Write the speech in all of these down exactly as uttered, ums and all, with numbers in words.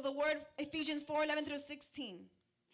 the word, Ephesians four, eleven through sixteen.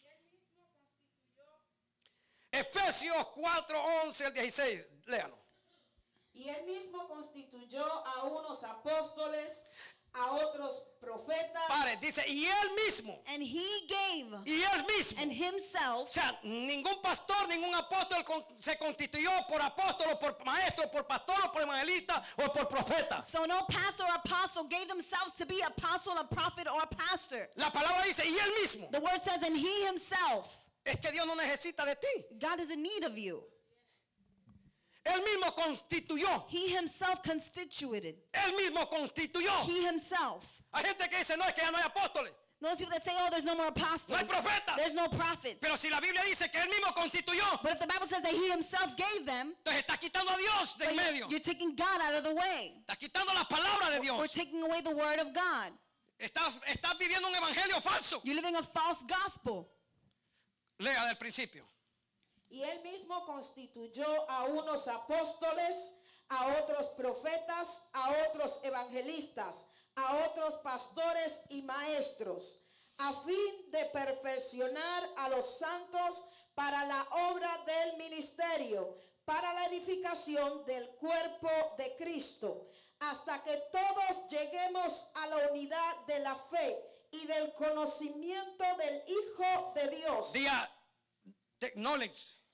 Efesios cuatro, once al dieciséis. Léalo. Y él mismo constituyó a unos apóstoles, a otros profetas. Pare, dice, y él mismo. And he gave, Y él mismo. and O himself. sea, ningún pastor, ningún apóstol con- se constituyó por apóstol o por maestro, por pastor o por evangelista o por profeta. So no pastor or apostle gave themselves to be apostle, a prophet, or a pastor. La palabra dice, y él mismo. The word says, and he himself. Es que Dios no necesita de ti. God is in need of you. Él mismo constituyó. He himself constituted. Él mismo constituyó. He himself. Hay gente que dice, no, es que ya no hay apóstoles. Those people that say, oh, there's no more apostles. No hay profetas. There's no prophets. Pero si la Biblia dice que él mismo constituyó, But if the Bible says that he himself gave them, entonces está quitando a Dios de so en you're, medio. you're taking God out of the way. Está quitando la palabra de We're Dios. taking away the word of God. Estás, estás viviendo un evangelio falso. You're living a false gospel. Lea del principio. Y él mismo constituyó a unos apóstoles, a otros profetas, a otros evangelistas, a otros pastores y maestros, a fin de perfeccionar a los santos para la obra del ministerio, para la edificación del cuerpo de Cristo, hasta que todos lleguemos a la unidad de la fe y del conocimiento del Hijo de Dios. Diga te- knowledge.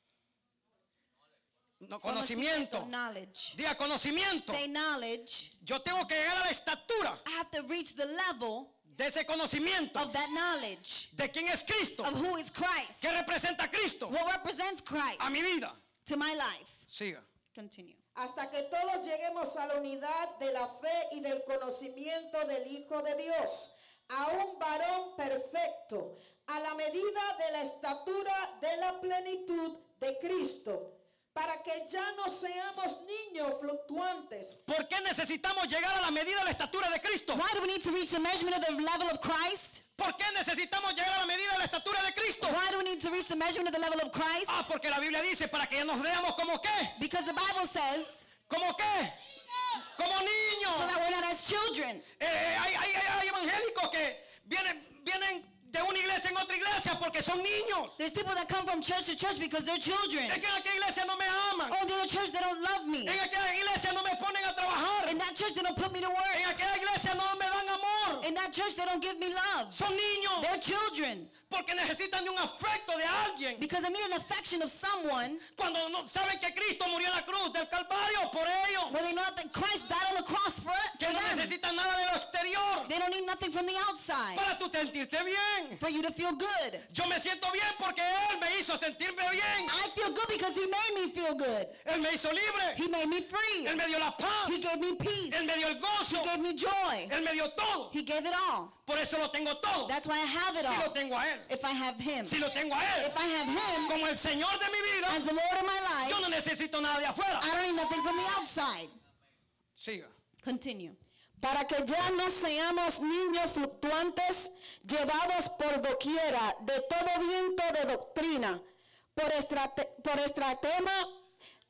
No, conocimiento. Knowledge. Diga conocimiento. Say knowledge. Yo tengo que llegar a la estatura I have to reach the level de ese conocimiento of that knowledge de quién es Cristo, of who is Christ. qué representa a Cristo What represents Christ a mi vida. to my life. Siga. Continue. Hasta que todos lleguemos a la unidad de la fe y del conocimiento del Hijo de Dios, a un varón perfecto, a la medida de la estatura de la plenitud de Cristo, para que ya no seamos niños fluctuantes, ¿Por qué necesitamos llegar a la medida de la estatura de Cristo? Why do we need to reach the measurement of the level of Christ? ¿Por qué necesitamos llegar a la medida de la estatura de Cristo? Why do we need to reach the measurement of the level of Christ? Ah, porque la Biblia dice para que nos veamos como qué, Because the Bible says como qué, como so niños. that we're not as children. Eh, eh, hay, hay- hay evangélicos que vienen, vienen de una iglesia en otra iglesia porque son niños. There's people that come from church to church because they're children. Es que en aquella iglesia no me aman. Oh, the other church, they don't love me. En aquella iglesia no me ponen a trabajar. In that church, they don't put me to En work. aquella iglesia no me dan amor. In that church, they don't give me love. Son niños They're children porque necesitan de un afecto de alguien. because they need an affection of someone Cuando no saben que Cristo murió en la cruz del Calvario por ellos. where they know that Christ died on the cross for, Que for no them. necesitan nada de lo exterior They don't need nothing from the outside para tú sentirte bien. for you to feel good. Yo me siento bien porque Él me hizo sentirme bien. I feel good because he made me feel good. Él me hizo libre. He made me free. Él me dio la paz. He gave me peace. Él me dio el gozo. He gave me joy. Él me dio todo. He gave it all. Por eso lo tengo todo. That's why I have it Si lo all. tengo a Él. If I have him. Si lo tengo a Él. If I have him Como el Señor de mi vida. as the Lord of my life, Yo no necesito nada de afuera. I don't need nothing from the outside. Siga. Continue. para que ya no seamos niños fluctuantes, llevados por doquiera de todo viento de doctrina, por, estrate, por estratema,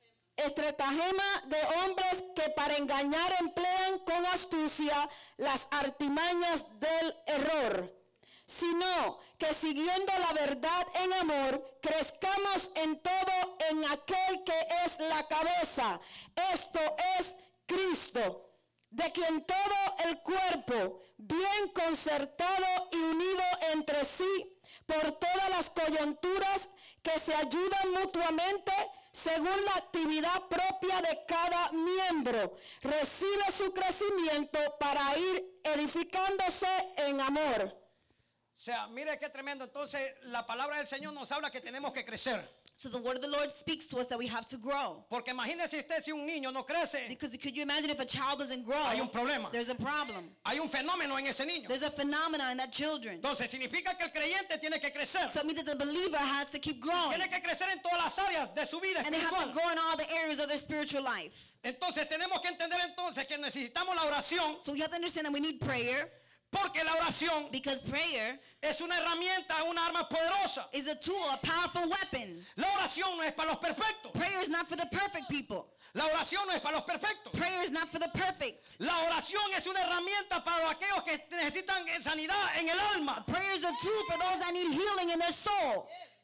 estratagema de hombres que para engañar emplean con astucia las artimañas del error, sino que siguiendo la verdad en amor, crezcamos en todo en aquel que es la cabeza, esto es Cristo, de quien todo el cuerpo, bien concertado y unido entre sí, por todas las coyunturas que se ayudan mutuamente, según la actividad propia de cada miembro, recibe su crecimiento para ir edificándose en amor. O sea, mire qué tremendo. Entonces, la palabra del Señor nos habla que tenemos que crecer. So the word of the Lord speaks to us that we have to grow. Porque imagínese usted si un niño no crece, Because could you imagine if a child doesn't grow, hay un problema. there's a problem. Hay un fenómeno en ese niño. There's a phenomenon in that children. Entonces, significa que el creyente tiene que crecer. So it means that the believer has to keep growing. Tiene que crecer en todas las áreas de su vida And they have to espiritual. grow in all the areas of their spiritual life. Entonces, tenemos que entender entonces que necesitamos la oración So we have to understand that we need prayer Porque la oración Because prayer es una herramienta, una arma poderosa. is a tool, a powerful weapon. La oración no es para los perfectos. Prayer is not for the perfect people. La oración no es para los perfectos. Prayer is not for the perfect. La oración es una herramienta para aquellos que necesitan sanidad en el alma. Prayer is a tool for those that need healing in their soul.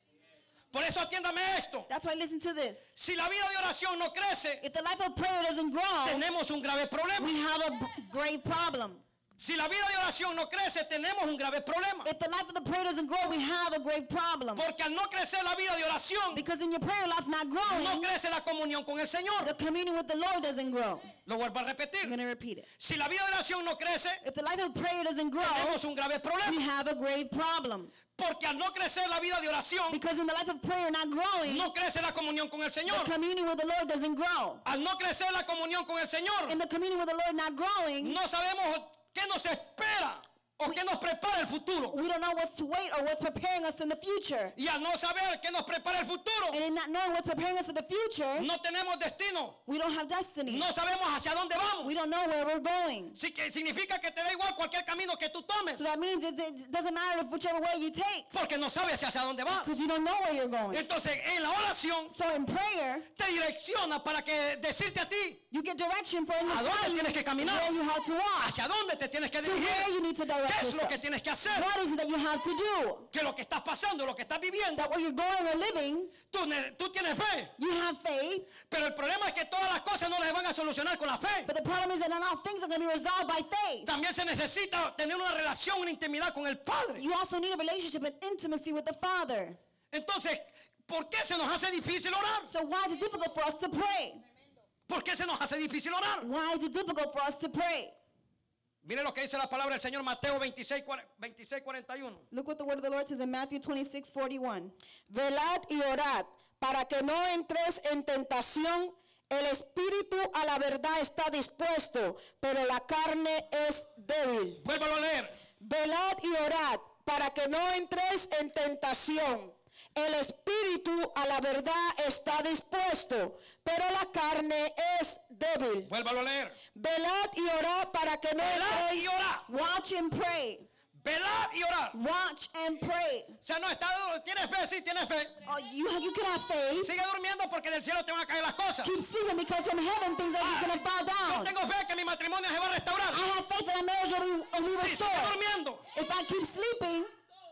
Por eso atiéndame esto. That's why listen to this. Si la vida de oración no crece, If the life of prayer doesn't grow, tenemos un grave problema. we have a b- grave problem. Si la vida de oración no crece, tenemos un grave problema. If the life of the prayer doesn't grow, we have a grave problem. Porque al no crecer la vida de oración, Because in your prayer life not no growing, crece la comunión con el Señor. the communion with the Lord doesn't grow. Lo vuelvo a I'm repetir. going to repeat it. Si la vida de oración no crece, If the life of prayer doesn't grow, tenemos un grave we problema. have a grave problem. Porque al no crecer la vida de oración, Because in the life of prayer not growing, no crece la comunión con el the Señor. communion with the Lord doesn't grow. Al no crecer la comunión con el Señor, In the communion with the Lord not growing, no sabemos qué nos espera o qué nos prepara el futuro. we don't know what's to wait or what's preparing us in the future. Y al no saber qué nos prepara el futuro, And in not knowing what's preparing us for the future, no tenemos destino. we don't have destiny. No sabemos hacia dónde vamos. We don't know where we're going. Sí que significa que te da igual cualquier camino que tú tomes. So that means it, it doesn't matter if whichever way you take, Porque no sabes hacia dónde vas. because you don't know where you're going. Entonces en la oración So in prayer, te direcciona para que decirte a ti you get direction for him to ¿A dónde tell you tienes que caminar? where you have to walk, hacia dónde te tienes que to where you dirigir. need to direct ¿Qué es lo yourself. que tienes que hacer? What is it that you have to do? Que lo que estás pasando, lo que estás viviendo, That where you're going or living, tú, ne- tú tienes fe. you have faith, Pero el problema es que todas las cosas no las van a solucionar con la fe. but the problem is that not all things are going to be resolved by faith. También se necesita tener una relación, una intimidad con el Padre. You also need a relationship and intimacy with the Father. Entonces, ¿por qué se nos hace difícil orar? So why is it difficult for us to pray? ¿Por qué se nos hace difícil orar? Why is it difficult for us to pray? Mire lo que dice la palabra del Señor, Mateo veintiséis, cuarenta y uno. Look what the word of the Lord says in Matthew twenty-six forty-one. Velad y orad para que no entres en tentación. El espíritu a la verdad está dispuesto, pero la carne es débil. Vuélvalo a leer. Velad y orad para que no entres en tentación. El espíritu a la verdad está dispuesto, pero la carne es débil. Vuélvalo a leer. Velad y orad para que no Velad y entréis. orad. Watch and pray. Velad y orar. Watch and pray. O sea, no está, tienes fe, sí, tienes fe. Oh, you, you can have faith. Sigue durmiendo porque del cielo te van a caer las cosas. Keep sleeping because from heaven things are just going to fall Yo down. tengo fe que mi matrimonio se va a restaurar. I have faith that our marriage will be, will be Sí, sigue restored. durmiendo. If I keep sleeping,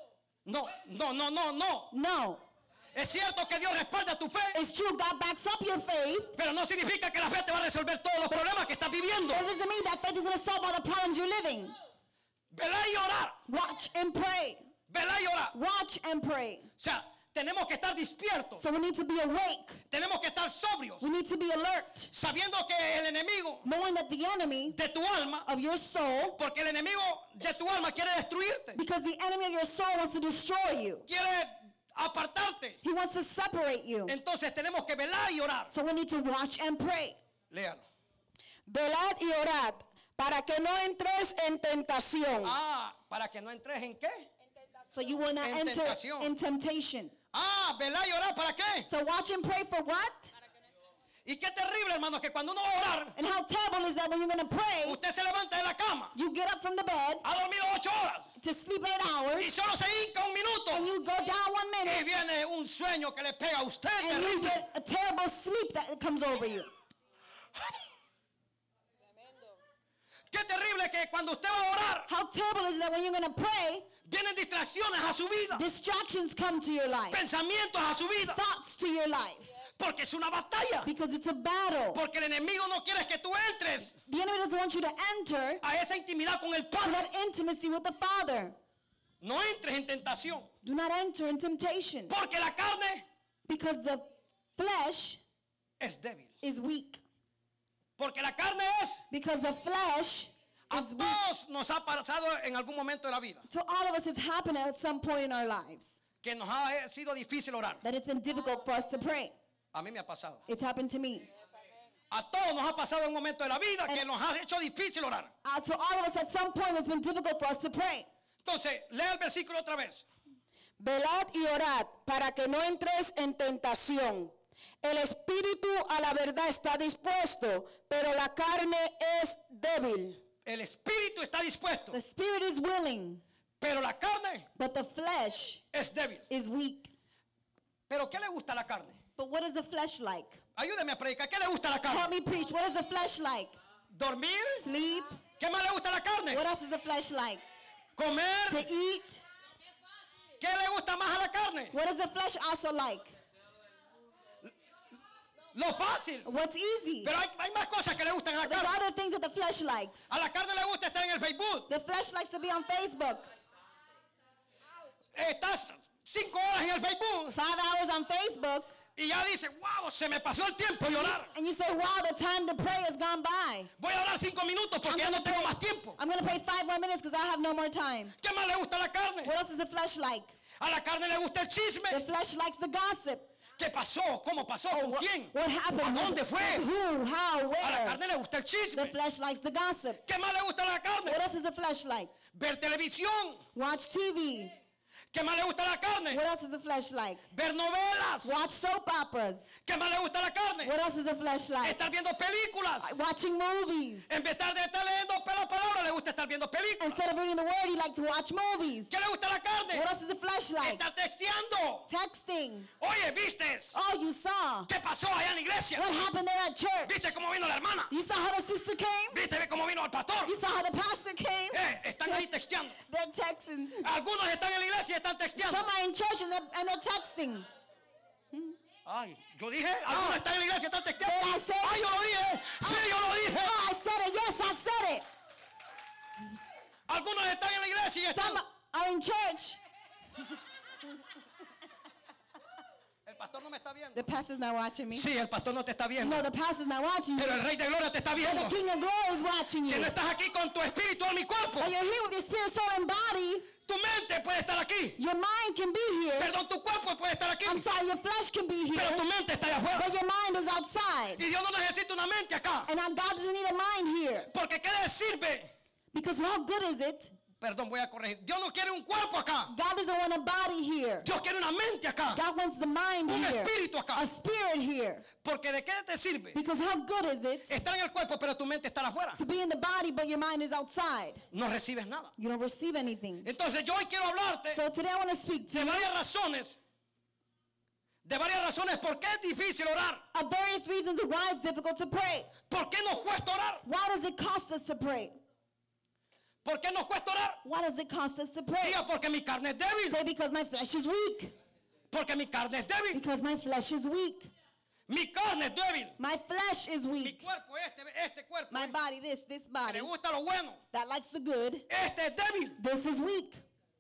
No, no, no, no, no. no. Es cierto que Dios respalda tu fe, It's true, God backs up your faith. pero no significa que la fe te va a resolver todos los problemas que estás viviendo. But it doesn't mean that faith is going to solve all the problems you're living. Velá y orar. Watch and pray. Velá y orar. Watch and pray. O sea, tenemos que estar despiertos. So we need to be awake. Tenemos que estar sobrios. We need to be alert. Sabiendo que el enemigo Knowing that the enemy de tu alma, of your soul, porque el enemigo de tu alma quiere destruirte, because the enemy of your soul wants to destroy you. quiere apartarte. He wants to separate you. Entonces tenemos que velar y orar. So we need to watch and pray. Léalo. Velad y orad para que no entres en tentación. Ah, para que no entres en qué. So you will not En enter tentación. in temptation. Ah, velar y orar, ¿para qué? So watch and pray for what? Y qué terrible, hermano, que cuando uno va a orar, And how terrible is that when you're going to pray, usted se levanta de la cama, you get up from the bed ha dormido ocho horas to sleep eight y hours, solo se hinca un minuto and you go down one y minute, viene un sueño que le pega a usted and you terrible. get a terrible sleep that comes over you. Qué terrible que cuando usted va a orar, How terrible is that when you're going to pray, vienen distracciones a su vida, distractions come to your life, pensamientos a su vida, thoughts to your life, porque es una batalla. because it's a battle. Porque el enemigo no quiere que tú entres The enemy doesn't want you to enter a esa intimidad con el to Padre. that intimacy with the Father. No entres en tentación, Do not enter in temptation, porque la carne because the flesh es débil. is weak. Porque la carne es, Because the flesh a is weak. todos nos ha pasado en algún momento de la vida, To all of us, it's happened at some point in our lives que nos ha sido difícil orar. that it's been difficult for us to pray. A mí me ha pasado. It's happened to me. A todos nos ha pasado en un momento de la vida que nos ha hecho difícil orar. Uh, to all of us, at some point, it's been difficult for us to pray. Entonces, lea el versículo otra vez. Velad y orad para que no entres en tentación. El espíritu a la verdad está dispuesto, pero la carne es débil. El espíritu está dispuesto, The spirit is willing, pero la carne but the flesh es débil. is weak. ¿Pero qué le gusta a la carne? But what is the flesh like? Ayúdeme a predicar. ¿Qué le gusta a la Help carne? me preach. What is the flesh like? Dormir. Sleep. ¿Qué más le gusta a la carne? What else is the flesh like? Comer. To eat. ¿Qué le gusta más a la carne? What is the flesh also like? Lo fácil. What's easy? Pero hay, hay más cosas que le gustan a la There's carne. other things that the flesh likes. A la carne le gusta estar en el Facebook. The flesh likes to be on Facebook. Estás cinco horas en el Facebook Five hours on Facebook. y ya dice, wow, se me pasó el tiempo de orar. And you say, wow, the time to pray has gone by. Voy a orar cinco minutos I'm porque ya gonna no tengo pray- más tiempo. I'm going to pray five more minutes because I have no more time. ¿Qué más le gusta a la carne? What else is the flesh like? A la carne le gusta el The chisme. flesh likes the gossip. ¿Qué pasó? ¿Cómo pasó? ¿Con What, quién? what happened? ¿A dónde fue? Who? How? A la Where? carne le gusta el The chisme. flesh likes the gossip. ¿Qué más le gusta a la carne? What else is the flesh like? Ver televisión. Watch T V. ¿Qué más le gusta a la carne? What else is the flesh like? Ver novelas. Watch soap operas. ¿Qué más le gusta a la carne? What else is the flesh like? Estar viendo películas. Watching movies. En vez de estar leyendo la palabra, le gusta estar viendo películas. Instead of reading the word, he likes to watch movies. ¿Qué le gusta a la carne? What else is the flesh like? Estar texteando. Texting. Oye, ¿vistes? Oh, you saw. ¿Qué pasó allá en la iglesia? What happened there at church? ¿Viste cómo vino la hermana? You saw how the sister came? ¿Viste cómo vino el pastor? You saw how the pastor came? Eh, están ahí texteando. They're texting. Algunos están en la iglesia y están texteando. Some are in church and they're, and they're texting. Ay, yo dije, algunos están en la iglesia y están texteando. Did I say- Ay, yo lo dije. Sí, yo lo dije. Oh, I said it. Yes, I said it. Algunos están en la iglesia y están. Some are in church. El pastor no me está viendo. The pastor's not watching me. Sí, el pastor no te está viendo. No, the pastor's not watching you. Pero el Rey de Gloria te está viendo. The King of Glory is watching you. Que no estás aquí con tu espíritu en mi cuerpo. But you're here with your spirit, soul, and body. Tu mente puede estar aquí. Your mind can be here. Perdón, tu cuerpo puede estar aquí. I'm sorry, your flesh can be here. Pero tu mente está allá afuera. But your mind is outside. Y Dios no necesita una mente acá. And our God doesn't need a mind here. Porque ¿qué le sirve? Because how good is it? Perdón, voy a corregir. Dios no quiere un cuerpo acá. God doesn't want a body here. Dios quiere una mente acá. God wants the mind Un here. espíritu acá. A spirit here. Porque ¿de qué te sirve? Because how good is it Estar en el cuerpo, pero tu mente está afuera. to be in the body but your mind is outside? No recibes nada. You don't receive anything. Entonces yo hoy quiero hablarte So today I want to speak to de you varias razones. De varias razones por qué es difícil orar. of various reasons why it's difficult to pray. ¿Por qué nos cuesta orar? Why does it cost us to pray? ¿Por qué nos cuesta orar? Why does it cost us to pray? Diga, porque mi carne es débil. Say because my flesh is weak. Porque mi carne es débil. Because my flesh is weak. Mi carne es débil. My flesh is Mi weak. cuerpo, este, este cuerpo, My eh, body, this, this que body, le gusta lo bueno. that likes the good, Este es débil. this is weak.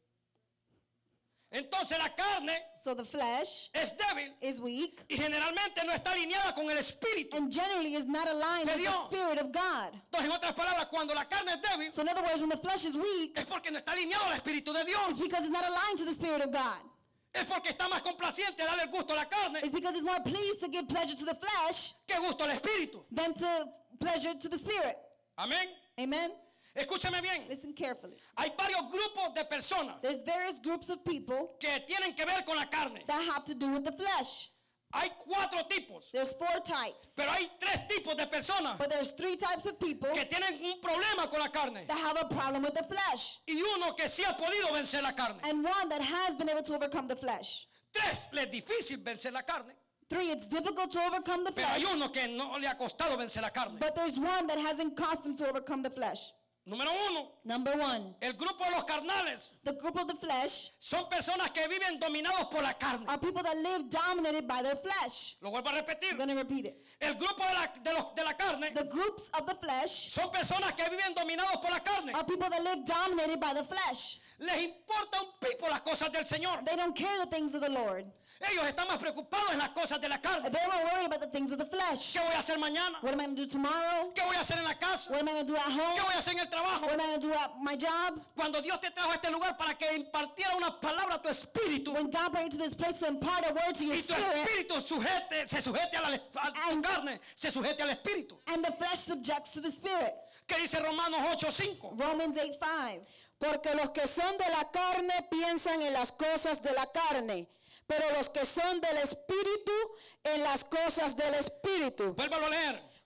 Entonces la carne So the flesh es débil is weak y generalmente no está alineada con el espíritu. and generally is not aligned De with the Dios. Spirit of God. Entonces, en otras palabras, cuando la carne es débil, So in other words, when the flesh is weak, es porque no está alineado al espíritu de it's Dios. because it's not aligned to the Spirit of God. Es porque está más complaciente darle el gusto a la carne It's because it's more pleased to give pleasure to the flesh que gusto al espíritu. than to pleasure to the Spirit. Amén. Amen? Escúchame bien. Listen carefully. Hay varios grupos de personas There's various groups of people que tienen que ver con la carne. that have to do with the flesh. Hay cuatro tipos, There's four types. pero hay tres tipos de personas But there's three types of people que tienen un problema con la carne that have a problem with the flesh. y uno que sí ha podido vencer la carne. And one that has been able to overcome the flesh. Tres, le es difícil vencer la carne, Three, it's difficult to overcome the pero hay flesh. uno que no le ha costado vencer la carne. But there's one that hasn't cost them to overcome the flesh. Número uno, Number one, el grupo de los carnales the group of the flesh son personas que viven dominados por la carne. are people that live dominated by their flesh. Lo vuelvo a repetir. I'm going to repeat it. El grupo de la, de los- de la carne The groups of the flesh son personas que viven dominados por la carne. are people that live dominated by the flesh. Les importa un pipo las cosas del Señor. They don't care the things of the Lord. Ellos están más preocupados en las cosas de la carne. They don't worry about the things of the flesh. ¿Qué voy a hacer mañana? What am I going to do tomorrow? ¿Qué voy a hacer en la casa? What am I going to do at home? ¿Qué voy a hacer en el trabajo? What am I going to do at my job? Cuando Dios te trajo a este lugar para que impartiera una palabra a tu espíritu When God brought you to this place to impart a word to your y tu spirit, espíritu sujete, se sujete a la, a tu And- carne, se sujete al espíritu. and the flesh subjects to the spirit. ¿Qué dice Romanos ocho cinco? Romans eight five. Porque los que son de la carne piensan en las cosas de la carne, pero los que son del espíritu en las cosas del espíritu. Vuélvalo a leer.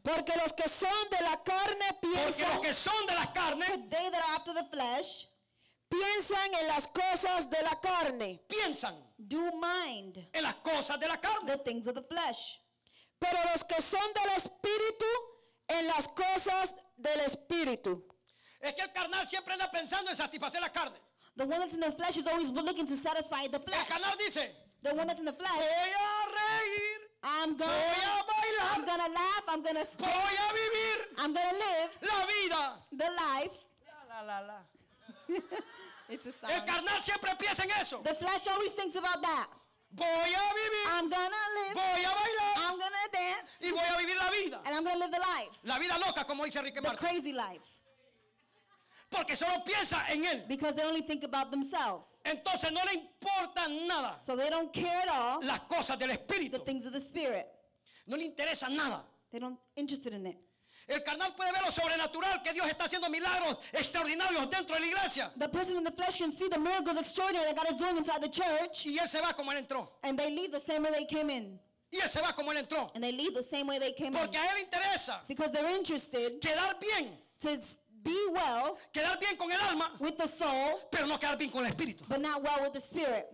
Porque los que son de la carne Porque piensan, los que son de la carne They that are after the flesh piensan en las cosas de la carne, piensan do mind en las cosas de la carne. the things of the flesh. pero los que son del espíritu en las cosas del espíritu. Es que el carnal siempre anda pensando en satisfacer la carne. The one that's in the flesh is always looking to satisfy the El flesh. carnal dice, The one that's in the flesh, voy a reír, I'm gonna, voy a I'm bailar, gonna laugh, I'm gonna voy speak, a vivir I'm gonna live la vida. the life. La, la, la. It's a El song. carnal siempre piensa en eso. The flesh always thinks about that. Voy a vivir, I'm gonna live, voy a bailar I'm gonna dance, y voy a vivir la vida. and I'm gonna live the life, La vida loca, como dice Enrique the Marcos. crazy life, Porque solo piensa en él. because they only think about themselves. Entonces no le importa nada So they don't care at all las cosas del the espíritu. things of the spirit. No le interesa nada. They don't interested in it. El carnal puede ver lo sobrenatural, que Dios está haciendo milagros extraordinarios dentro de la iglesia. The person in the flesh can see the miracles extraordinary that God is doing inside the church, Y él se va como él entró. and they leave the same way they came in. Y él se va como él entró. And they leave the same way they came Porque in. a él le interesa Because they're interested quedar bien. to s- be well Quedar bien con el alma, with the soul, pero no quedar bien con el espíritu. but not well with the spirit.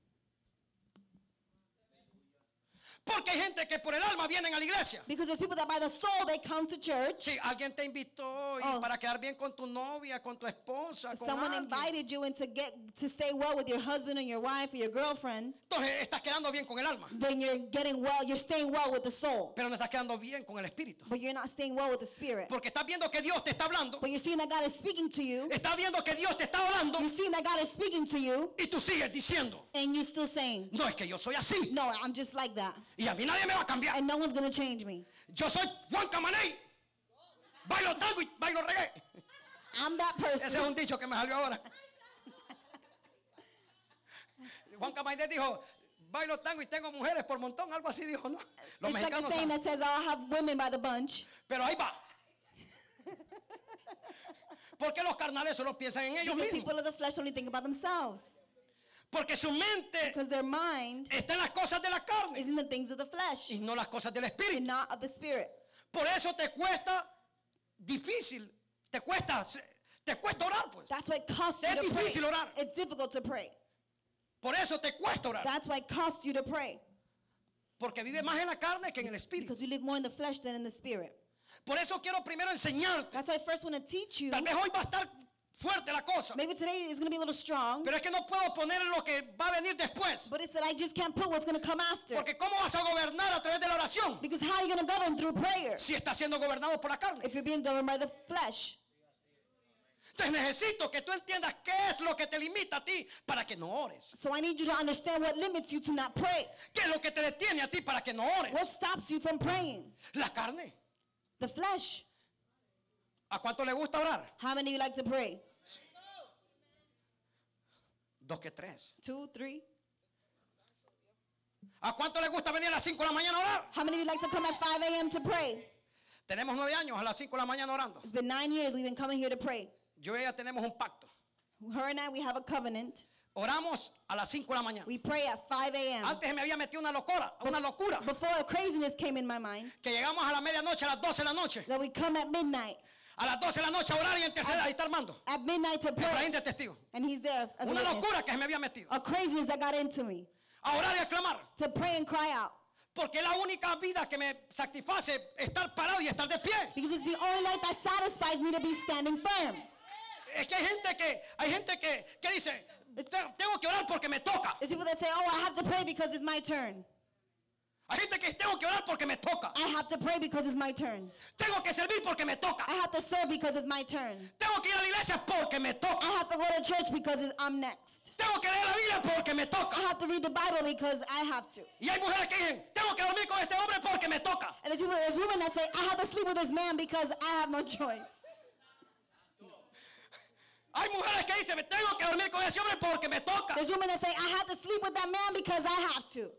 Porque hay gente que por el alma vienen a la iglesia. Because there's people that by the soul they come to church. Si alguien te invitó y Oh. para quedar bien con tu novia, con tu esposa, con Someone alguien. invited you in to get to stay well with your husband or your wife or your girlfriend. Entonces estás quedando bien con el alma, Then you're getting well. You're staying well with the soul, pero no estás quedando bien con el espíritu. but you're not staying well with the spirit. Porque estás viendo que Dios te está hablando, But you're seeing that God is speaking to you. estás viendo que Dios te está hablando You're seeing that God is speaking to you, y tú sigues diciendo, and you're still saying, no, es que yo soy así "No, I'm just like that, y a mí nadie me va a cambiar. and no one's gonna change me. Yo soy Juan Camaney, bailo tango y bailo reggae. I'm that Ese es person." un dicho que me salió ahora. Juan Camaney dijo, bailo tango y tengo mujeres por montón, algo así dijo, ¿no? Los It's like a mexicanos saying saben. that says, "Oh, I have women by the bunch." Pero ahí va. Porque los carnales solo piensan en ellos Because mismos. people of the flesh only think about themselves. Porque su mente Because their mind está en las cosas de la carne is in the things of the flesh y no las cosas del and espíritu. not of the spirit. Por eso te cuesta difícil, te cuesta, te cuesta orar, pues. That's why it costs you Es to pray. difícil orar. It's difficult to pray. Por eso te cuesta orar. That's why it costs you to pray. Porque vive más en la carne que en el espíritu. Because you live more in the flesh than in the spirit. Por eso quiero primero enseñarte. That's why I first want to teach you. Tal vez hoy va a estar fuerte la cosa. Maybe today is going to be a little strong. Pero es que no puedo poner lo que va a venir después. But it's that I just can't put what's going to come after. Porque ¿cómo vas a gobernar a través de la oración Because how are you going to govern through prayer si estás siendo gobernado por la carne? if you're being governed by the flesh? Entonces necesito que tú entiendas qué es lo que te limita a ti para que no ores. So I need you to understand what limits you to not pray. ¿Qué es lo que te detiene a ti para que no ores? What stops you from praying? La carne. The flesh. ¿A cuánto le gusta orar? How many of you like to pray? Dos que tres. Two, three? ¿A cuánto le gusta venir a las cinco de la mañana a orar? How many of you like to come at five a.m. to pray? Tenemos nueve años a las cinco de la mañana orando. It's been nine years we've been coming here to pray. Yo y ella tenemos un pacto. Her and I, we have a covenant. Oramos a las cinco de la mañana. We pray at five a.m. Antes me había metido una locura, una locura. Before a craziness came in my mind, Que llegamos a la medianoche, a las doce de la noche. that we come at midnight. A las doce de la noche a orar y a interceder. Ahí está Armando. At midnight to Efraín pray. de testigo. And he's there as a Una witness. locura que se me había metido. A craziness that got into me. A orar y a clamar. To pray and cry out. Porque es la única vida que me satisface estar parado y estar de pie. Because it's the only life that satisfies me to be standing firm. Es que hay gente que, hay gente que, que dice, "Te- tengo que orar porque me toca. There's people that say, oh, I have to pray because it's my turn. Hay gente que tengo que orar porque me toca. I have to pray because it's my turn. Tengo que servir porque me toca. I have to serve because it's my turn. Tengo que ir a la iglesia porque me toca. I have to go to church because it's, I'm next. Tengo que leer la Biblia porque me I toca. have to read the Bible because I have to. Y hay mujeres que dicen, tengo que dormir con este hombre porque me toca. And there's, people, there's women that say, I have to sleep with this man because I have no choice. Hay mujeres que dicen, tengo que dormir con ese hombre porque me toca. There's women that say, I have to sleep with that man because I have to.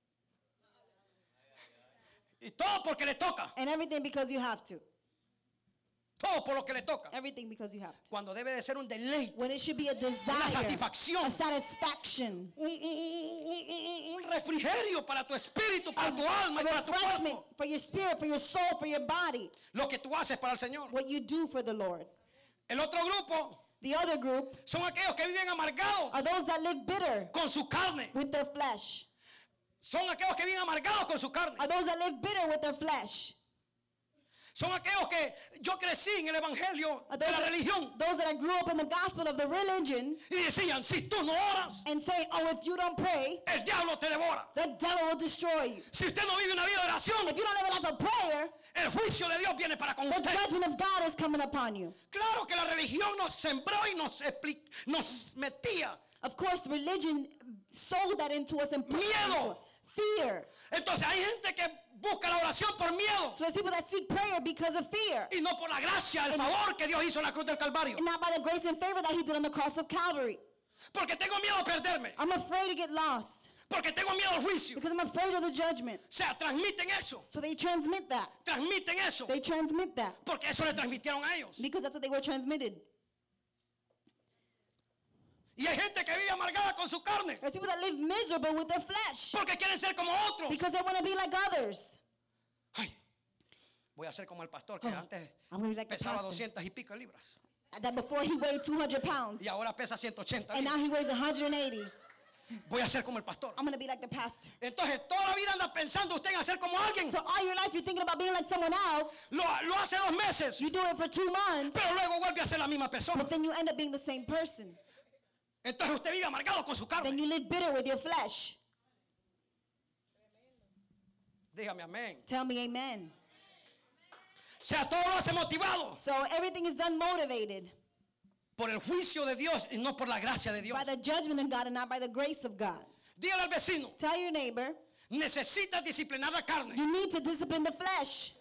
Y todo porque le toca. And everything because you have to. Todo por lo que le toca. Everything because you have to. Cuando debe de ser un deleite, When it should be a desire, satisfacción. a satisfaction, un, un- un- un- un refrigerio para tu espíritu, para tu alma y A para tu refreshment cuerpo. for your spirit, for your soul, for your body. Lo que tú haces para el Señor. What you do for the Lord. El otro grupo The other group son aquellos que viven amargados are those that live bitter con su carne. with their flesh. Son aquellos que viven amargados con su carne. Are those that live bitter with their flesh. Son aquellos que yo crecí en el evangelio Are de those, la that, religión those that grew up in the gospel of the religion y decían, si tú no oras, and say, oh, if you don't pray, el diablo te devora. the devil will destroy you. Si usted no vive una vida de oración, If you don't live a life of prayer, el juicio de Dios viene para con the usted. judgment of God is coming upon you. Claro que la religión nos sembró y nos, expli- nos metía. Of course, religion sold that into us and put it Miedo. into us. Fear. Entonces hay gente que busca la oración por miedo So there's people that seek prayer because of fear. y no por la gracia, el favor que Dios hizo en la cruz del Calvario. And not by the grace and favor that he did on the cross of Calvary. Porque tengo miedo a perderme. I'm afraid to get lost Porque tengo miedo al juicio. because I'm afraid of the judgment. O sea, transmiten eso. So they transmit that. Transmiten eso. They transmit that Porque eso le transmitieron a ellos. because that's what they were transmitted. Y hay gente que vive amargada con su carne. There's people that live miserable with their flesh Porque quieren ser como otros. because they want to be like others. Ay, voy a ser como el pastor que antes I'm going to be like the pesaba pastor. doscientas y pico libras. That before he weighed two hundred pounds Y ahora pesa ciento ochenta and now libras. he weighs one hundred eighty. Voy a ser como el pastor. I'm going to be like the pastor. Entonces toda la vida anda pensando usted en hacer como alguien. So all your life you're thinking about being like someone else. Lo, lo hace dos meses. You do it for two months, Pero luego vuelve a ser la misma persona. but then you end up being the same person. Entonces usted vive amargado con su Then carne. you live bitter with your flesh. Dígame amén. Tell me amen. O sea, todo lo hace motivado So everything is done motivated por el juicio de Dios y no por la gracia de Dios. by the judgment of God and not by the grace of God. Dígale al vecino, Tell your neighbor, necesitas disciplinar la carne. you need to discipline the flesh.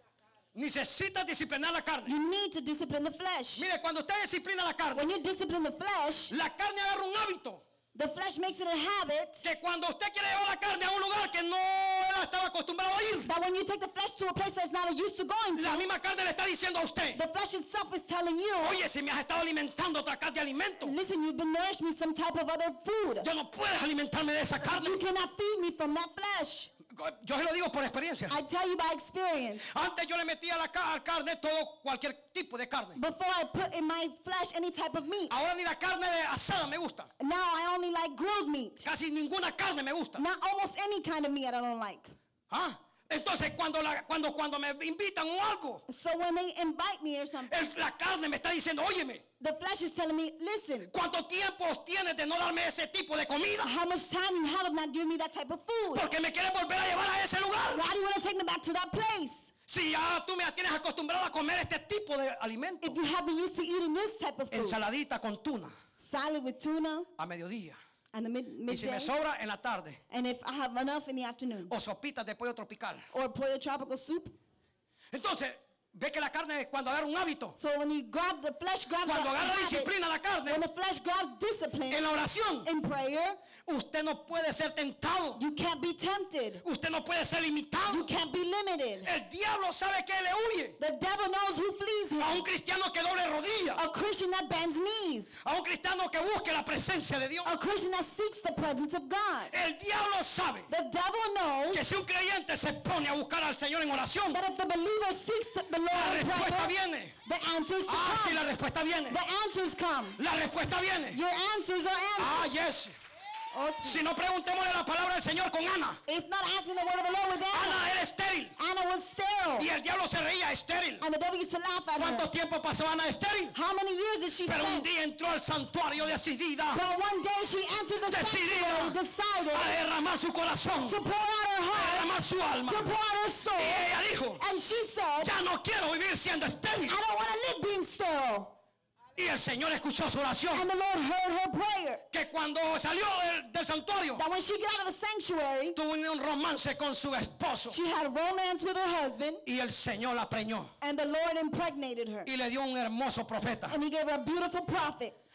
Necesitas disciplinar la carne. You need to discipline the flesh. Mire, cuando usted disciplina la carne, When you discipline the flesh, la carne agarra un hábito. the flesh makes it a habit Que cuando usted quiere llevar la carne a un lugar que no él estaba acostumbrado a ir, that when you take the flesh to a place that's not used to going la to, misma carne le está diciendo a usted, the flesh itself is telling you, oye, si me has estado alimentando otra clase de alimento, listen, you've been nourishing me some type of other food. yo no puedes alimentarme de esa carne. You cannot feed me from that flesh. Yo se lo digo por experiencia. I tell you by experience. Antes yo le metía a la ca- a carne todo, cualquier tipo de carne. Before I put in my flesh any type of meat. Ahora ni la carne de asada me gusta. Now I only like grilled meat. Casi ninguna carne me gusta. Not almost any kind of meat I don't like. ¿Ah? Entonces cuando, la, cuando, cuando me invitan o algo, So when they invite me or something, el- la carne me está diciendo, óyeme, the flesh is telling me, listen, ¿cuánto tiempo tienes de no darme ese tipo de comida? how much time you have of not giving me that type of food? Porque me quieres volver a llevar a ese lugar. Why do you want to take me back to that place? Si ya tú me tienes acostumbrado a comer este tipo de alimento. If you have been used to eating this type of food, Ensaladita con tuna salad with tuna a mediodía. and the mid Y si me midday, sobra en la tarde. and if I have enough in the afternoon, O sopitas de pollo tropical. or pollo tropical soup. Entonces, ve que la carne cuando agarra un hábito. So when you grab the flesh, grabs the Cuando agarra habit, disciplina la carne. when the flesh grabs discipline En la oración. in prayer, Usted no puede ser tentado. you can't be tempted. Usted no puede ser You limitado. can't be limited. El diablo sabe que le huye. The devil knows who flees A un him. cristiano que doble rodillas. A Christian that bends knees. A un cristiano que busque la presencia de Dios. A Christian that seeks the presence of God. El diablo sabe The devil knows que si un creyente se pone a buscar al Señor en oración, that if the believer seeks the la Lord in respuesta prayer, viene. the answers to Ah, sí, la come. respuesta viene. The answers come. La respuesta viene. Your answers are Ah, answers. yes. Oh, sí. Si no, preguntémosle la palabra del Señor con Ana. If not, ask me the word of the Lord with Anna. Ana era estéril. Anna was sterile. Y el diablo se reía estéril. And the devil used to laugh at ¿Cuánto her. tiempo pasó Ana estéril? How many years did she Pero un spend? día entró al santuario decidida But one day she entered the sanctuary, Decidida. decided a derramar su corazón, to pour out her a heart, derramar su alma. to pour out her Y soul. ella dijo, And she said, ya no quiero vivir siendo estéril. I don't want to live being sterile. Y el Señor escuchó su oración. And the Lord heard her prayer. Que cuando salió del, del santuario, That when she got out of the sanctuary, tuvo un romance con su esposo. she had romance with her husband, Y el Señor la preñó. and the Lord impregnated her. Y le dio un hermoso profeta. And he gave her a beautiful prophet.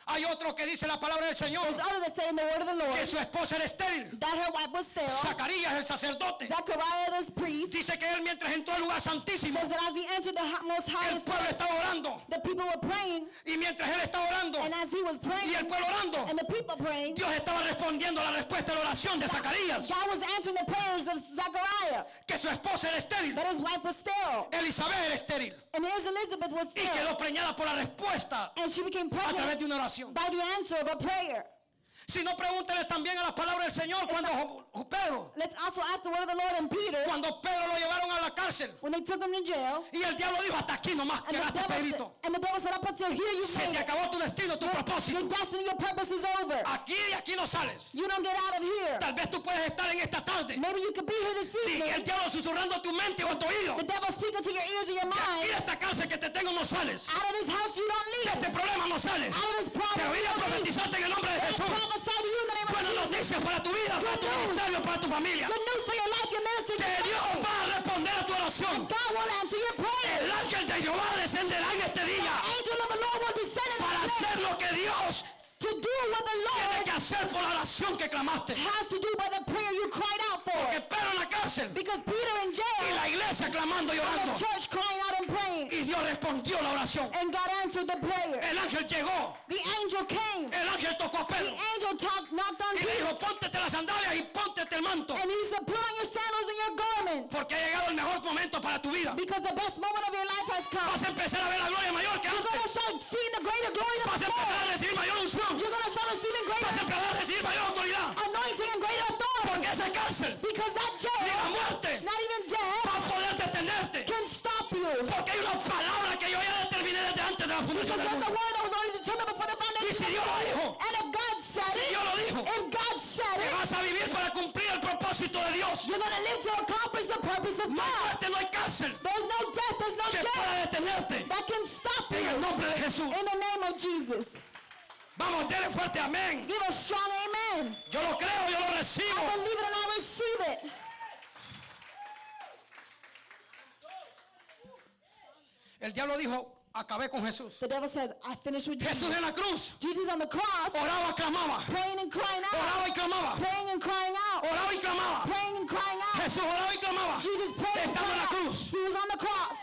Hay otro que dice la palabra del Señor There's others that say in the word of the Lord que su esposa era estéril. that her wife was sterile. Zacarías, el sacerdote, Zechariah the priest dice que él mientras entró al lugar santísimo, says that as he entered the hi- most el highest pueblo place, estaba orando. the people were praying, Y mientras él estaba orando and as he was praying, y el pueblo orando, and the people praying, Dios estaba respondiendo a la respuesta de la oración de Zacarías, God was answering the prayers of Zechariah, que su esposa era estéril. that his wife was sterile, Elizabeth era estéril and his Elizabeth was y sterile, quedó preñada por la respuesta and she became a través pregnant de una oración. by the answer of a prayer. Si no, pregúntele también a la palabra del Señor cuando Jo- Pedro, Let's also ask the word of the Lord and Peter, cuando Pedro lo llevaron a la cárcel when they took him to jail, y el diablo dijo: hasta aquí nomás and the, quedaste, devil said, Pedrito. and the devil said, up until here you Se made te it. acabó tu destino, tu Your propósito. destiny, your purpose is over. Aquí y aquí no sales. You don't get out of here. Tal vez tú puedes estar en esta tarde Maybe you could be here this y el evening. diablo susurrando a tu mente o a tu oído. The devil speaking to your ears or your Y mind. de esta cárcel que te tengo no sales. Out of this house you don't De leave. este problema no sales. Out of this problem Te voy you a don't leave. profetizarte en el nombre de Let me Jesús. prophesy to you in the name of Buenas Jesus. noticias para tu vida, para tu Good news. ministerio, para tu familia. Good news for your life, your ministry, Que your Dios family. va a responder a tu oración. God will answer your prayer. El ángel de Jehová descenderá en este día Angel of the Lord will descend in para this hacer place lo que Dios to do what the tiene Lord que hacer por la oración que clamaste. has to do by the prayer you cried out Que for. Pedro en la cárcel Because Peter in y jail la iglesia clamando y and orando. the church crying out and praying, Y Dios respondió la oración. and God answered the prayer. El ángel llegó. The angel came. El ángel tocó a The Pedro angel talked, knocked on y le Peter, dijo: póntete las sandalias y póntete el manto. and he said, put on your sandals and your garment, Porque ha llegado el mejor momento para tu vida. because the best moment of your life has come. Vas a empezar a ver la gloria mayor que You're going to antes. start seeing the greater glory than Vas a empezar a before. recibir mayor unción. You're going to start receiving Vas a greater empezar a recibir mayor autoridad. anointing and greater Porque authority. esa cárcel, Because that ni la jail, muerte, not even va death, a poder detenerte. can stop you. Porque hay una palabra que yo ya determiné desde antes de la fundación Because del there's a mundo. word that was already determined before the Y foundation si of the Dios lo world. dijo, And if God said si it, Dios lo dijo, if God said que it, vas a vivir para cumplir el propósito de Dios. you're going to live to accomplish the purpose of No hay God. muerte, no hay cárcel There's no death, there's no que jail pueda detenerte. that can stop En el you. nombre de Jesús. In the name of Jesus. Vamos, denle fuerte amén. Give a strong amen. Yo lo creo, yo lo I recibo. believe it and I receive it. El diablo dijo: acabé con Jesús. The devil says, I finished with Jesús Jesus. en la cruz Jesus on the cross, oraba, clamaba. praying and crying out. Oraba y clamaba. Praying and crying out. Oraba y clamaba. Praying and crying out. Jesús oraba y clamaba. Jesus prayed and Estaba en la cried out. cruz. He was on the cross.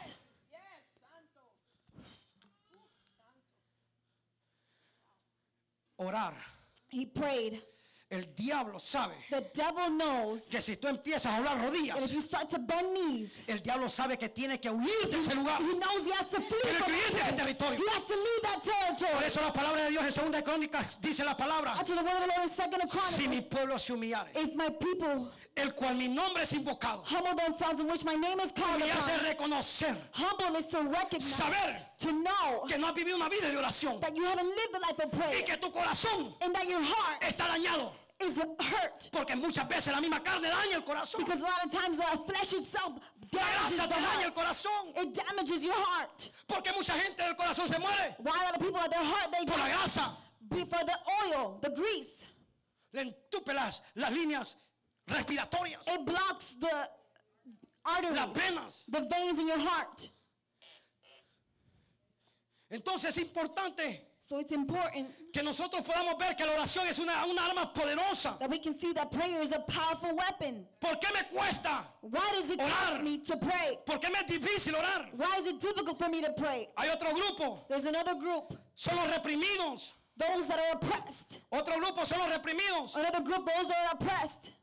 Orar. He prayed. El diablo sabe The devil knows que si tú empiezas a hablar that rodillas, if you start to bend knees, el diablo sabe que tiene que huir de ese lugar. he knows he has to flee Tiene from que huir de ese that place. territorio. He has to leave that Por territory. eso la palabra de Dios en segunda de Crónicas dice la palabra: After the word of the Lord in Second of si mi Chronicles, pueblo se humillare, if my people el cual mi nombre es invocado, humble themselves in which my name is called y hace upon. reconocer, Humble is to recognize, saber to know que no has vivido una vida de oración that you haven't lived the life of y prayer, que tu corazón and that your heart está dañado. is hurt. Porque muchas veces la misma carne daña el corazón. Because a lot of times the flesh itself La damages grasa the te daña el heart. corazón. It damages your heart. Porque mucha gente del corazón se muere Why a lot of people at their heart they por la die? grasa. Be for the oil, the grease. Le entupe las, las líneas respiratorias, It blocks the arteries, las venas. the veins in your heart. Entonces es importante So it's important que nosotros podamos ver que la oración es una, una arma poderosa. that we can see that prayer is a powerful weapon. ¿Por qué me cuesta? Why does it Orar. cost me to pray? ¿Por qué me es difícil orar? Why is it difficult for me to pray? Hay otro grupo, There's another group, son los reprimidos. those that are oppressed. Otro grupo son los reprimidos. Another group, those that are oppressed.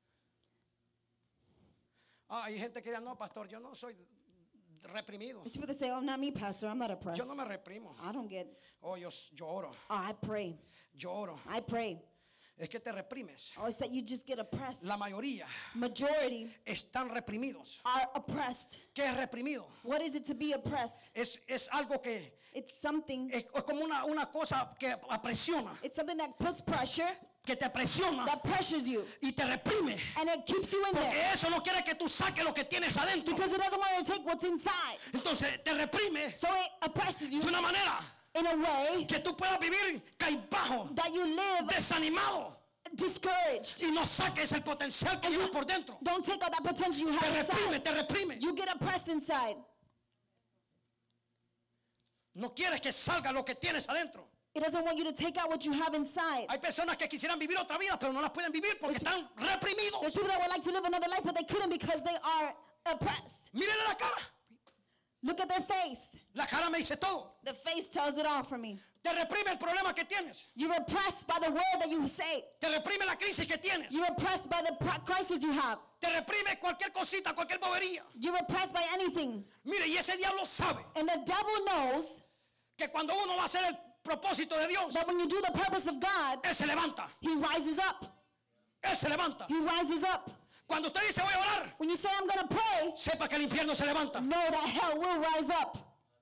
Ah, hay gente que dice: no, pastor, yo no soy reprimido. There's people that say, oh, not me, pastor, I'm not oppressed. Yo no me reprimo. I don't get, Oh, yo, yo oro, oh, I pray. yo oro. I pray. Es que te reprimes. Oh, it's that you just get oppressed. La mayoría Majority están reprimidos. are oppressed. ¿Qué es reprimido? What is it to be oppressed? Es, es algo que It's something, es, es como una, una cosa que apresiona, it's something that puts pressure, que te apresiona that pressures you, y te reprime. and it keeps you in Porque there. eso no quiere que tú saques lo que tienes adentro. Because it doesn't want you to take what's inside. Entonces te reprime So it oppresses you de una manera in a way que tú puedas vivir cabizbajo, that you live desanimado discouraged. y no saques el potencial que llevas por dentro. Don't take out that potential you Te have reprime, inside. te reprime. You get oppressed inside. No quieres que salga lo que tienes adentro. It doesn't want you to take out what you have inside. Hay personas que quisieran vivir otra vida, pero no las pueden vivir porque están reprimidos. There's people that would like to live another life, but they couldn't because they are oppressed. Mírenle la cara. Look at their face. La cara me dice todo. The face tells it all for me. Te reprime el problema que tienes. You're oppressed by the word that you say. Te reprime la crisis que tienes. You're oppressed by the pr- crisis you have. Te reprime cualquier cosita, cualquier bobería. You're oppressed by anything. Mire, y ese diablo sabe And the devil knows que cuando uno va a hacer el propósito de Dios, that when you do the purpose of God, él se levanta. he rises up. Él se levanta. He rises up. Cuando usted dice voy a orar, When you say, I'm going to pray, sepa que el infierno se levanta. know that hell will rise up.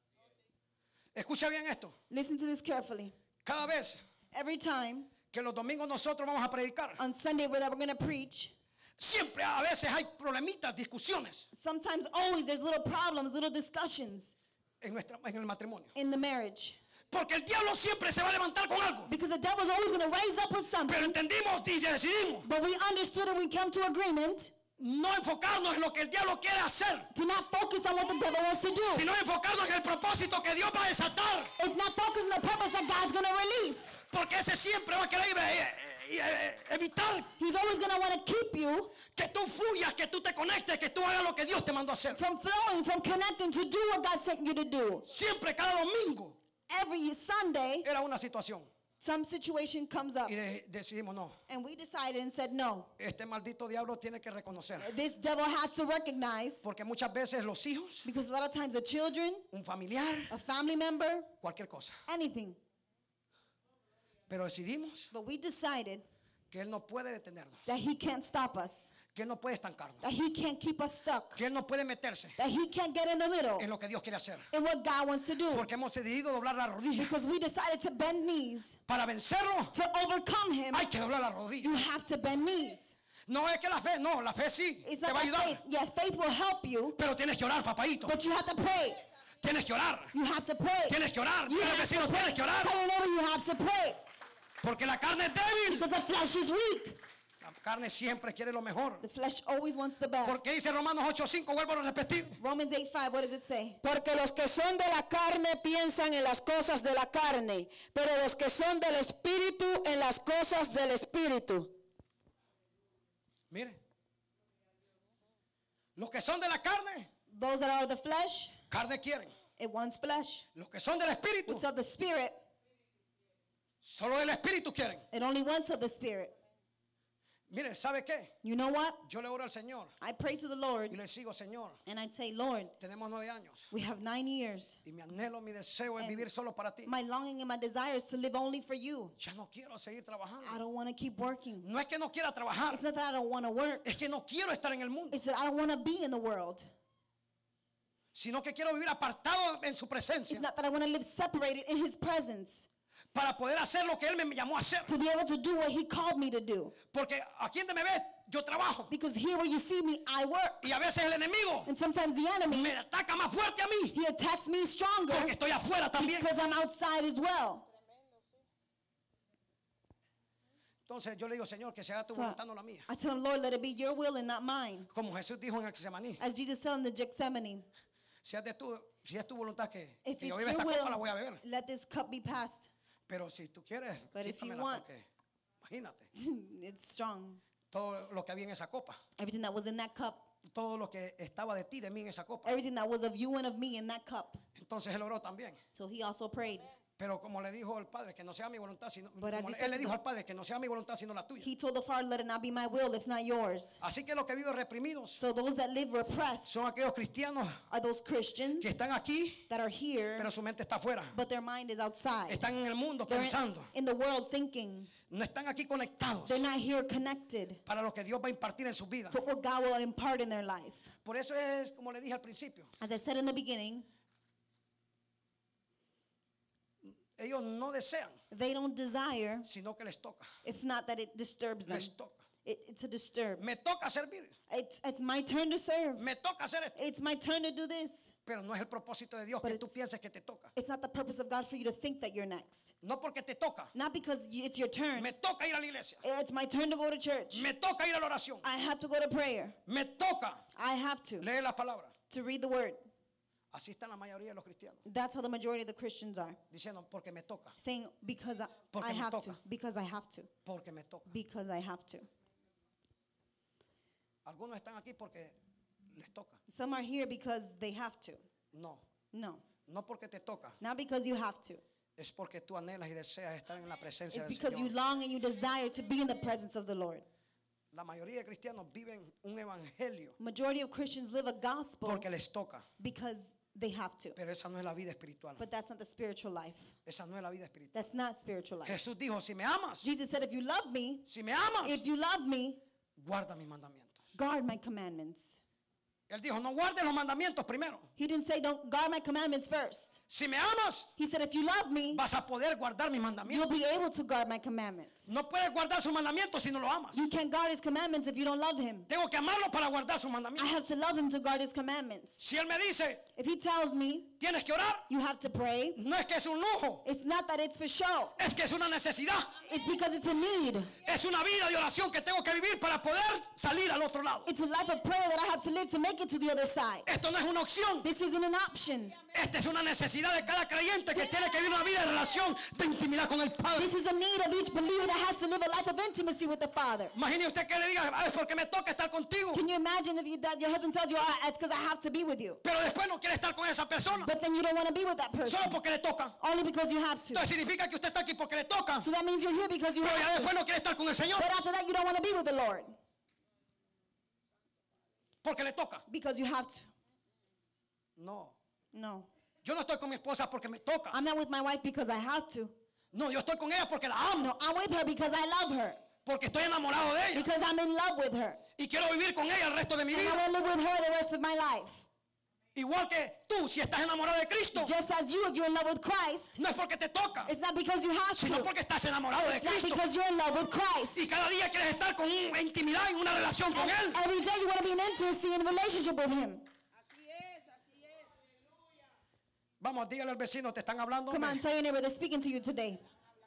Escucha bien esto. Listen to this carefully. Cada vez Every time que los domingos nosotros vamos a predicar, on Sunday that we're going to preach, siempre a veces hay problemitas, discusiones sometimes always there's little problems, little discussions en, nuestra, en el matrimonio. in the marriage. Porque el diablo siempre se va a levantar con algo. Because the devil's always going to rise up with something. Pero entendimos y decidimos But we understood and we came to agreement no enfocarnos en lo que el diablo quiere hacer, to not focus on what the devil wants to do. sino enfocarnos en el propósito que Dios va a desatar. It's not focusing on the purpose that God's going to release. Porque ese siempre va a querer eh, eh, eh, evitar He's always going to want to keep you que tú fluyas, que tú te conectes, que tú hagas lo que Dios te mandó a hacer. from flowing, from connecting to do what God sent you to do. Siempre, cada domingo, Every Sunday, era una situación. some situation comes up. Y de- decidimos, no, And we decided and said, no, este maldito diablo tiene que reconocer. this devil has to recognize, Porque muchas veces los hijos, because a lot of times the children, un familiar, a family member, cualquier cosa. anything. Pero decidimos But we decided que Él no puede detenernos, that he can't stop us, que Él no puede estancarnos, that he can't keep us stuck, que Él no puede meterse that he can't get in the middle en lo que Dios quiere hacer. in what God wants to do. Porque hemos decidido doblar la rodilla. Because we decided to bend knees. Para vencerlo, To overcome him, hay que doblar la rodilla. you have to bend knees. No es que la fe, no, la fe sí, It's te not va a that faith. ayudar. Yes, faith will help you, Pero tienes que orar, papadito. but you have to pray. Tienes que orar. You have to pray. Tienes que orar. You Dile al have vecino, to pray. tienes que orar. Tell your neighbor you have to pray. Porque la carne es débil. Because the flesh is weak. La carne siempre quiere lo mejor. The flesh always wants the best. Porque dice Romanos ocho cinco, vuelvo a repetir. Romans eight five, what does it say? Porque los que son de la carne piensan en las cosas de la carne, pero los que son del espíritu en las cosas del espíritu. Mire. Los que son de la carne, Those that are of the flesh, carne quieren. it wants flesh. Los que son del espíritu, What's of the spirit, solo del espíritu quieren. it only wants of the spirit. Mire, ¿sabe qué? You know what? Yo le oro al Señor I pray to the Lord y le sigo, Señor. and I say, Lord, Tenemos nueve años we have nine years. y mi anhelo, mi deseo es And vivir solo para ti. My longing and my desire is to live only for you. Ya no quiero seguir I trabajando. don't want to keep working. No es que no quiera trabajar, It's not that I don't want to work. es que no quiero estar en el mundo, It's that I don't want to be in the world. sino que quiero vivir apartado en su presencia It's not that I want to live separated in His presence. para poder hacer lo que Él me llamó a hacer. To be able to do what He called me to do. Porque aquí donde me ves, yo trabajo. Because here where you see me, I work. Y a veces el enemigo And sometimes the enemy, me ataca más fuerte a mí he attacks me stronger porque estoy afuera también. because I'm outside as well. Entonces yo le digo, Señor, que se haga tu So voluntad, no la mía. I tell him, Lord, let it be your will and not mine. Como Jesús dijo en el Getsemaní, As Jesus said in the Gethsemane, si es, de tu, si es tu voluntad que, if que yo it's beba your esta copa, la voy a will, beber. let this cup be passed. Pero si tú quieres, But if you quítamela want- porque, imagínate, It's strong. todo lo que había en esa copa, Everything that was in that cup, todo lo que estaba de ti, de mí en esa copa. everything that was of you and of me in that cup. Entonces él oró también. So he also prayed. Pero como le dijo al Padre, que no sea mi voluntad, sino, But as como he le- said él le to dijo the- al Padre que no sea mi voluntad, sino la tuya. He told the Father, let it not be my will, if not yours. Así que los que viven reprimidos So those that live repressed son aquellos cristianos are those Christians que están aquí, that are here, pero su mente está afuera. but their mind is outside. Están en el mundo They're in, pensando. in the world thinking. No están aquí conectados They're not here connected para lo que Dios va a impartir en su vida. for what God will impart in their life. Por eso es, como le dije al principio, As I said in the beginning, ellos no desean, they don't desire, sino que les toca. if not that it disturbs them. Les toca. It, it's a disturb. Me toca servir. It's, it's my turn to serve. Me toca hacer esto. It's my turn to do this. Pero no es el propósito de Dios But que tú it's- pienses que te toca. It's not the purpose of God for you to think that you're next. No porque te toca. Not because you, it's your turn. Me toca ir a la iglesia. It's my turn to go to church. Me toca ir a la oración. I have to go to prayer. Me toca I have to. leer la palabra. To read the word. Así están la mayoría de los cristianos. That's how the majority of the Christians are. Diciendo, porque me toca, Saying, because I, Porque I me have toca. to. Because I have to. porque me toca. Because I have to. Algunos están aquí porque les toca. Some are here because they have to. No, No. no porque te toca. Not because you have to. Es porque tú anhelas y deseas estar en la presencia It's del because you Señor. long and you desire to be in the presence of the Lord. La mayoría de cristianos viven un evangelio Majority of Christians live a gospel porque les toca. because they have to. Pero esa no es la vida espiritual. But that's not the spiritual life. Esa no es la vida espiritual. That's not spiritual life. Jesús dijo, si me amas, Jesus said, if you love me, si me amas, if you love me, guarda mis mandamientos. guard my commandments. Él dijo, no guardes los mandamientos primero. He didn't say, don't guard my commandments first. Si me amas, He said, if you love me, vas a poder guardar mis you'll mandamientos. be able to guard my commandments. No puedes guardar sus mandamientos si no lo amas. You can't guard his commandments if you don't love him. Tengo que amarlo para guardar sus I mandamientos. have to love him to guard his commandments. Si Él me dice, If he tells me tienes que orar, you have to pray, no es que es un lujo, it's not that it's for show. es que es una necesidad. It's because it's a need. Es una vida de oración que tengo que vivir para poder salir al otro lado. It's a life of prayer that I have to live to make it to the other side. Esto no es una opción. This isn't an option. Esta es una necesidad de cada creyente que tiene que vivir una vida de relación, de intimidad con el Padre. This is a need of each believer that has to live a life of intimacy with the Father. Imagine usted que le diga, "Ah, es porque me toca estar contigo", Can you imagine if you, that your husband tells you, oh, it's because I have to be with you, pero después no quiere estar con esa persona, but then you don't want to be with that person, solo porque le toca. only because you have to. Entonces significa que usted está aquí porque le toca, So that means you're here because you pero ya have to. después no quiere estar con el Señor But after that, you don't want to be with the Lord porque le toca. because you have to. No, No. yo no estoy con mi esposa porque me toca. I'm not with my wife because I have to. No, yo estoy con ella porque la amo, No, I'm with her because I love her, porque estoy enamorado de ella because I'm in love with her. y quiero vivir con ella el resto de mi And I vida. want to live with her the rest of my life. Igual que tú, si estás enamorado de Cristo, Just as you, if you're in love with Christ, no es porque te toca, it's not because you have sino to. porque estás enamorado de It's not Cristo. because you're in love with Christ. Y cada día quieres estar con una intimidad y una relación con Él. Every day you want to be in intimacy and relationship with Him. Vamos, dígale al vecino, te están hablando. Come on, tell your neighbor, they're speaking to you today.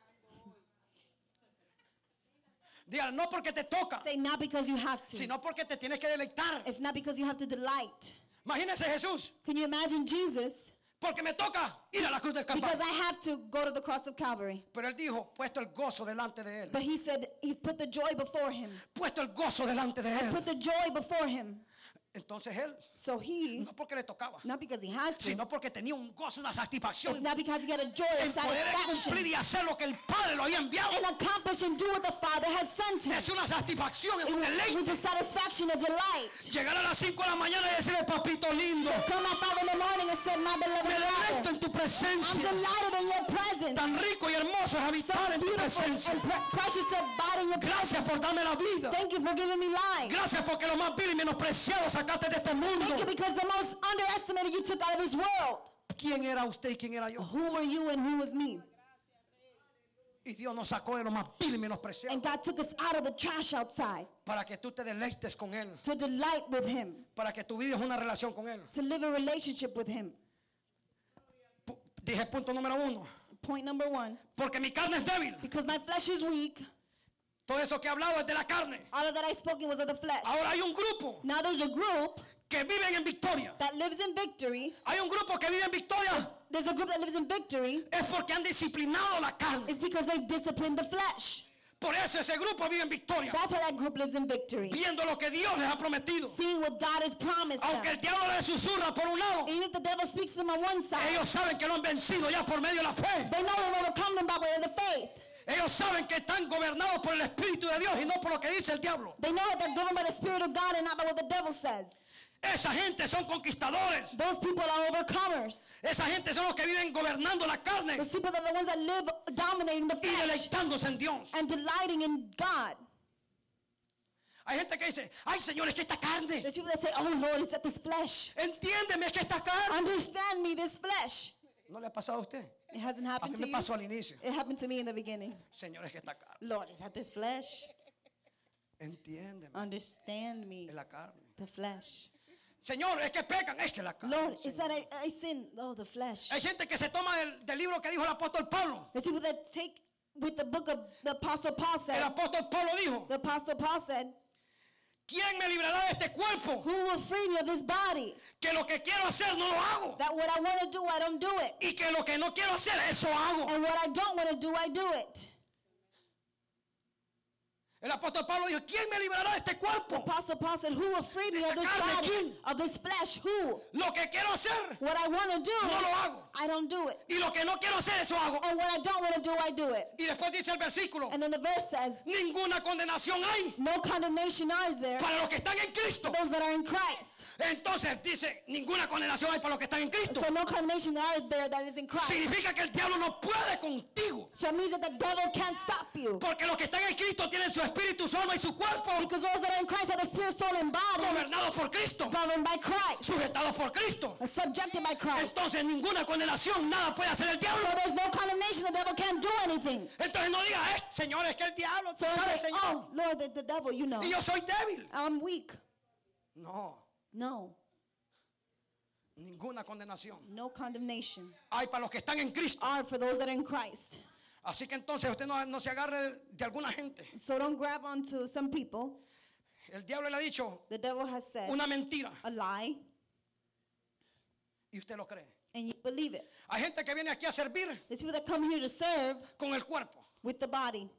Dígale, no porque te toca, Say not because you have to. sino porque te tienes que deleitar. If not because you have to delight. Imagínese Jesús, Can you imagine Jesus? porque me toca ir a la cruz del Because Calvario. I have to go to the cross of Calvary. Pero Él dijo, puesto el gozo delante de Él. But He said He's put the joy before Him. Puesto el gozo delante de Él. Put the joy before Him. Entonces Él, So He, no porque le tocaba, not because He had to, sino porque tenía un gozo, una satisfacción not because He had a joy en and poder cumplir satisfaction y hacer lo que el Padre lo había enviado. and accomplish and do what the Father has sent Him. Es una satisfacción, es un It deleite. was a satisfaction, a delight. Llegar a las cinco de la mañana y decirle, papito lindo, Come at five in the morning and said, my beloved me deleito Father, en tu I'm presencia. delighted in your presence. Tan rico y hermoso es habitar en tu Beautiful presencia. and pre- precious to abide in your presence. Gracias por darme la vida. Thank you for giving me life. Gracias porque lo más vil y menospreciado sacaste de este mundo. Thank you because the most underestimated you took out of this world. ¿Quién era usted y quién era yo? Who were you and who was me? Y Dios nos sacó de lo más vil y menospreciado And God took us out of the trash outside para que tú te deleites con Él, to delight with Him, para que tú vivas una relación con Él. to live a relationship with Him. Pu- Dije punto número uno, Point number one, porque mi carne es débil. because my flesh is weak. Todo eso que he hablado es de la carne. All of that I spoken was of the flesh. Ahora hay un grupo Now there's a group que viven en victoria. that lives in victory. Hay un grupo que vive en victoria. There's a group that lives in victory. Es porque han disciplinado la carne. It's because they've disciplined the flesh. Por eso ese grupo vive en victoria. That's why that group lives in victory. Viendo lo que Dios les ha prometido. Seeing what God has promised Aunque them. el diablo les susurra por un lado, Even if the devil speaks to them on one side, ellos saben que lo han vencido ya por medio de la fe. they know they've overcome them by way of the faith. Ellos saben que están gobernados por el Espíritu de Dios y no por lo que dice el diablo. They know that they're governed by the Spirit of God and not by what the devil says. Esa gente son conquistadores. Those people are overcomers. Esa gente son los que viven gobernando la carne Those people are the ones that live dominating the y flesh deleitándose en Dios. and delighting in God. Hay gente que dice, ay Señor, es que esta carne. There's people that say, oh Lord, it's that this flesh. Entiéndeme, es que esta carne. Understand me, this flesh. ¿No le ha pasado a usted? It hasn't A happened mí to me you. pasó al inicio. It happened to me in the beginning. Señor, es que esta carne. Lord, is that this flesh? Entiéndeme, Understand me, es la carne. the flesh. Señor, es que pecan, es que la carne. Lord, is Señor. that I, I sin? Oh, the flesh. Hay gente que se toma del, del libro que dijo el apóstol Pablo. There's people that take with the book of the Apostle Paul El said. apóstol Pablo dijo, The Apostle Paul said, ¿quién me librará de este cuerpo? Who will free me of this body? Que lo que quiero hacer no lo hago. That what I want to do, I don't do it. Y que lo que no quiero hacer, eso hago. And what I don't want to do, I do it. El apóstol Pablo dijo, ¿quién me librará de este cuerpo? Apostle Paul said, who will free me of this carne, body? ¿quién? Of this flesh? Who? Lo que quiero hacer, What I want to do, no lo hago. I don't do it. Y lo que no quiero hacer, eso hago. And what I don't want to do, I do it. Y después dice el versículo, And then the verse says, ninguna condenación hay no condemnation is there para los que están en Cristo. for those that are in Christ. Entonces dice, ninguna condenación hay para los que están en Cristo. So no condemnation are there that is in Christ. Significa que el diablo no puede contigo. So it means that the devil can't stop you. Porque los que están en Cristo tienen su espíritu, su alma y su cuerpo Because those that are in Christ have the spirit, soul, and body gobernados por Cristo, governed by Christ, sujetados por Cristo. subjected by Christ. Entonces ninguna condenación, nada puede hacer el diablo. So there's no condemnation. The devil can't do anything. Entonces no diga, eh, Señor, es que el diablo, tú So sabes, it's like, Señor. oh, Lord, the, the devil, you know. Y yo soy débil. I'm weak. No, No, ninguna condenación no condemnation hay para los que están en Cristo. are for those that are in Christ. Así que entonces usted no, no se agarre de, de alguna gente. So don't grab onto some people. El diablo le ha dicho The devil has said una mentira a lie, y usted lo cree. and you believe it. Hay gente que viene aquí a servir There's people that come here to serve con el cuerpo. with the body.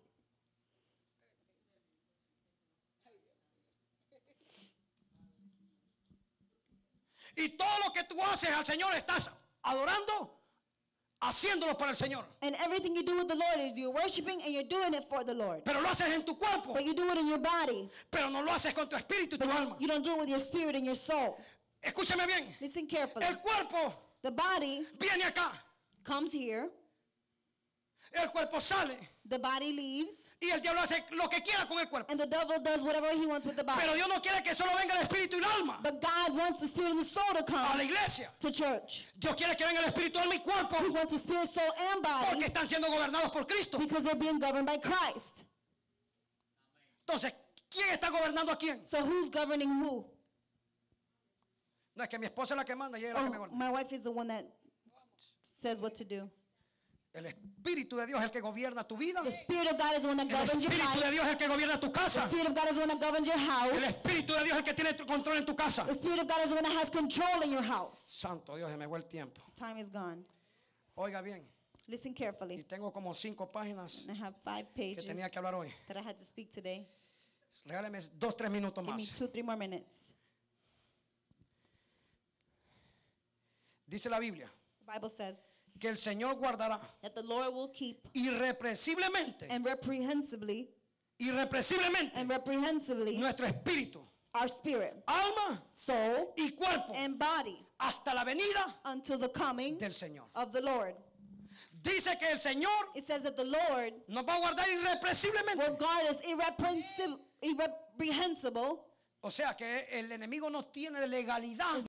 Y todo lo que tú haces al Señor estás adorando, haciéndolo para el Señor. And everything you do with the Lord is you're worshiping and you're doing it for the Lord. Pero lo haces en tu cuerpo, But you do it in your body. pero no lo haces con tu espíritu y tu alma. You don't do it with your spirit and your soul. Escúchame bien. Listen carefully. El cuerpo The body viene acá, comes here. el cuerpo sale The body leaves. y el diablo hace lo que quiera con el cuerpo. And the devil does whatever he wants with the body. Pero Dios no quiere que solo venga el espíritu y el alma But God wants the spirit and the soul to a la come iglesia. to church. Dios quiere que venga el espíritu, alma y cuerpo He wants the spirit, soul, and porque body están siendo gobernados por Cristo. because they're being governed by Christ. Entonces, ¿quién está gobernando a quién? So who's governing who? No, es que mi esposa es la que manda y ella es la que me Oh, gobierna. my wife is the one that says what to do. El espíritu de Dios es el que gobierna tu vida. The spirit of God is the one that El governs your espíritu de life. Dios es el que gobierna tu The casa. spirit of God is the one that governs your El house. espíritu de Dios es el que tiene tu control en tu casa. The spirit of God is the one that has control in your house. Santo Dios, se me fue el tiempo. Time is gone. Oiga bien, Listen y carefully. tengo como cinco páginas I have five que pages tenía que hablar hoy. that I had to speak today. Regáleme dos, tres minutos Give me más. two, three more minutes. Dice la Biblia The Bible says que el Señor guardará that the Lord will keep irrepresiblemente, and reprehensibly irrepresiblemente and reprehensibly nuestro espíritu, our spirit, alma soul, y cuerpo and body hasta la venida until the coming del Señor. of the Lord. Dice que el Señor It says that the Lord nos va a guardar will irrepresiblemente. guard us irreprehensib- irreprehensible. O sea que el enemigo no tiene legalidad